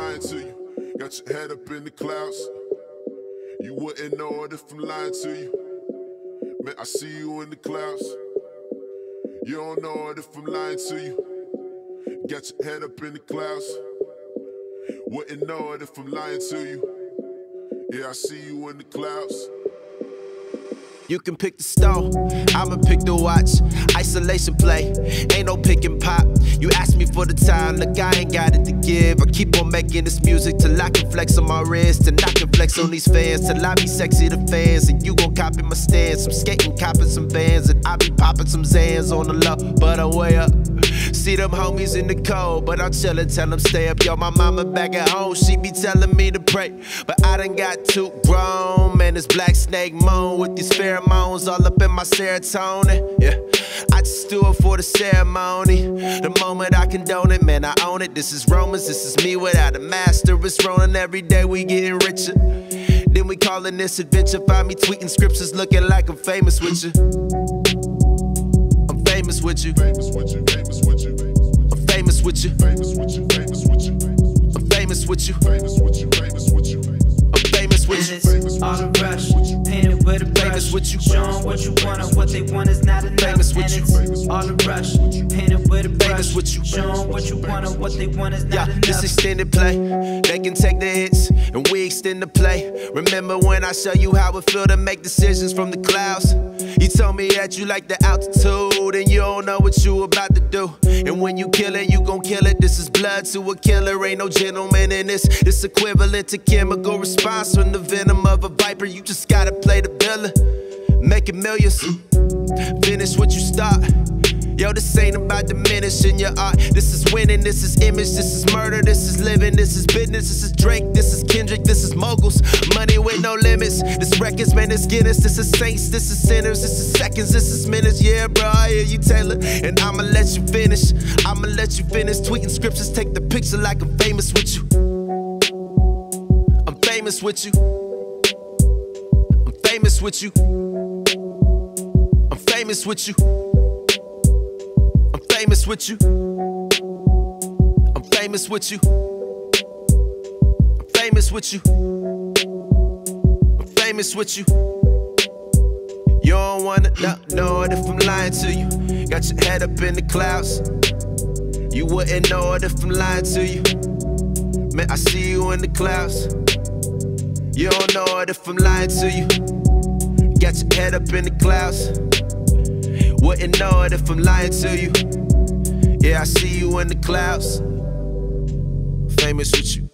lying to you. Got your head up in the clouds. You wouldn't know it if I'm lying to you. Man, I see you in the clouds. You don't know it if I'm lying to you. Got your head up in the clouds. Wouldn't know it if I'm lying to you. Yeah, I see you in the clouds. You can pick the stone, I'ma pick the watch. Isolation play, ain't no pick and pop. You ask me for the time, look, I ain't got it to give. I keep on making this music till I can flex on my wrist, and I can flex on these fans till I be sexy to fans. And you gon' copy my stance. I'm skating, copping some Vans, and I be popping some Zans on the low, but I'm way up. See them homies in the cold, but I'm chillin', tell them stay up. Yo, my mama back at home, she be telling me to pray, but I done got too grown. Man, this black snake moan with these pheromones all up in my serotonin. Yeah, I just do it for the ceremony. The moment I condone it, man, I own it. This is Romans, this is me without a master. It's rolling every day, we getting richer. Then we callin' this adventure. Find me tweeting scriptures, looking like I'm famous with you. I'm famous with you. Famous with you, famous with you. I'm famous with you. Famous with you, famous with you. I'm famous with you. Famous with you, famous with you. I'm famous with you. It's all a rush, painted with a brush. Famous with you. Showing what you want and what they want is not enough. Famous with you. It's all a rush, painted with a brush. Famous with you. Showing what you want and what they want is not enough. This extended play, they can take the hits, and we extend the play. Remember when I show you how it feel to make decisions from the clouds? You told me that you like the altitude, and you don't know what you about to do. And when you kill it, you gon' kill it. This is blood to a killer, ain't no gentleman in this. This equivalent to chemical response from the venom of a viper. You just gotta play the villain, making millions, finish what you start. Yo, this ain't about diminishing your art. This is winning, this is image, this is murder, this is living, this is business, this is Drake, this is Kendrick, this is moguls. Money with no limits. This records, man, this Guinness, this is saints, this is sinners, this is seconds, this is minutes. Yeah, bro, I hear you, Taylor, and I'ma let you finish. I'ma let you finish tweeting scriptures, take the picture like I'm famous with you. I'm famous with you. I'm famous with you. I'm famous with you. I'm famous with you. I'm famous with you. I'm famous with you. I'm famous with you. You don't wanna know it if I'm lying to you. Got your head up in the clouds. You wouldn't know it if I'm lying to you. Man, I see you in the clouds. You don't know it if I'm lying to you. Got your head up in the clouds. Wouldn't know it if I'm lying to you. Yeah, I see you in the clouds. Famous with you.